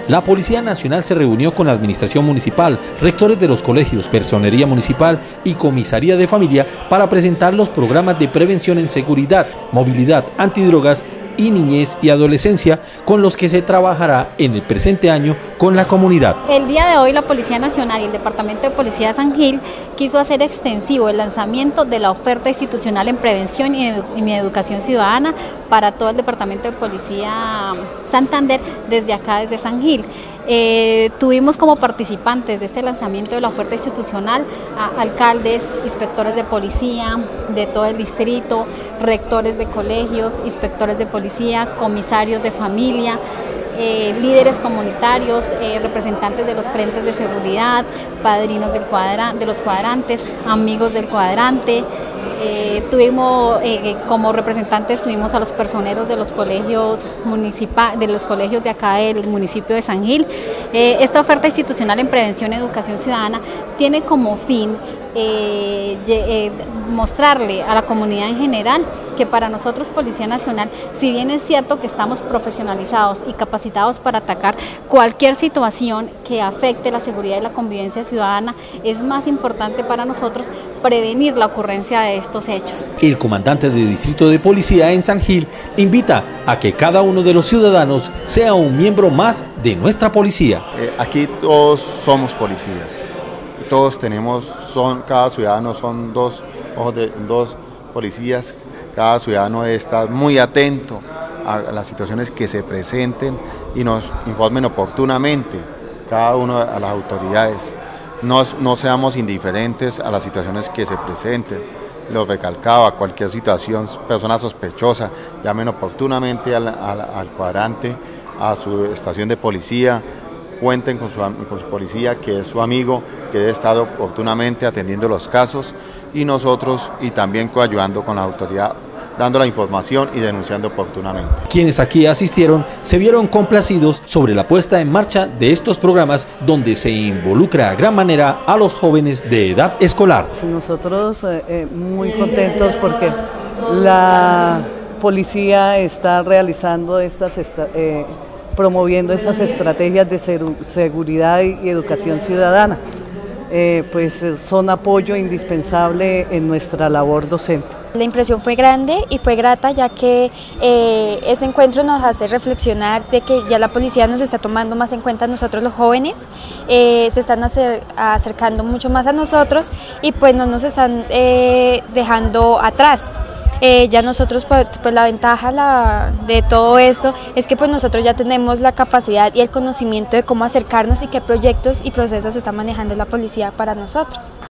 la Policía Nacional se reunió con la Administración Municipal, rectores de los colegios, Personería Municipal y Comisaría de Familia para presentar los programas de prevención en seguridad, movilidad, antidrogas y niñez y adolescencia con los que se trabajará en el presente año con la comunidad. El día de hoy la Policía Nacional y el Departamento de Policía de San Gil quiso hacer extensivo el lanzamiento de la oferta institucional en prevención y en educación ciudadana para todo el Departamento de Policía Santander desde acá, desde San Gil. Tuvimos como participantes de este lanzamiento de la oferta institucional a alcaldes, inspectores de policía de todo el distrito, rectores de colegios, inspectores de policía, comisarios de familia, líderes comunitarios, representantes de los frentes de seguridad, padrinos de los cuadrantes, amigos del cuadrante. Tuvimos como representantes a los personeros de los colegios de acá del municipio de San Gil. Esta oferta institucional en prevención y educación ciudadana tiene como fin mostrarle a la comunidad en general que para nosotros Policía Nacional, si bien es cierto que estamos profesionalizados y capacitados para atacar cualquier situación que afecte la seguridad y la convivencia ciudadana, es más importante para nosotros prevenir la ocurrencia de estos hechos. El comandante del Distrito de Policía en San Gil invita a que cada uno de los ciudadanos sea un miembro más de nuestra policía. Aquí todos somos policías, todos cada ciudadano son dos policías. Cada ciudadano está muy atento a las situaciones que se presenten y nos informen oportunamente cada uno a las autoridades. No seamos indiferentes a las situaciones que se presenten. Lo recalcaba, cualquier situación, persona sospechosa, llamen oportunamente al cuadrante, a su estación de policía, cuenten con su policía, que es su amigo, que debe estar oportunamente atendiendo los casos, y también coayudando con la autoridad, dando la información y denunciando oportunamente. Quienes aquí asistieron se vieron complacidos sobre la puesta en marcha de estos programas donde se involucra a gran manera a los jóvenes de edad escolar. Nosotros muy contentos porque la policía está realizando promoviendo estas estrategias de seguridad y educación ciudadana. Pues son apoyo indispensable en nuestra labor docente. La impresión fue grande y fue grata, ya que este encuentro nos hace reflexionar de que ya la policía nos está tomando más en cuenta a nosotros los jóvenes, se están acercando mucho más a nosotros y pues no nos están dejando atrás. Ya nosotros, pues la ventaja de todo esto es que pues nosotros ya tenemos la capacidad y el conocimiento de cómo acercarnos y qué proyectos y procesos está manejando la policía para nosotros.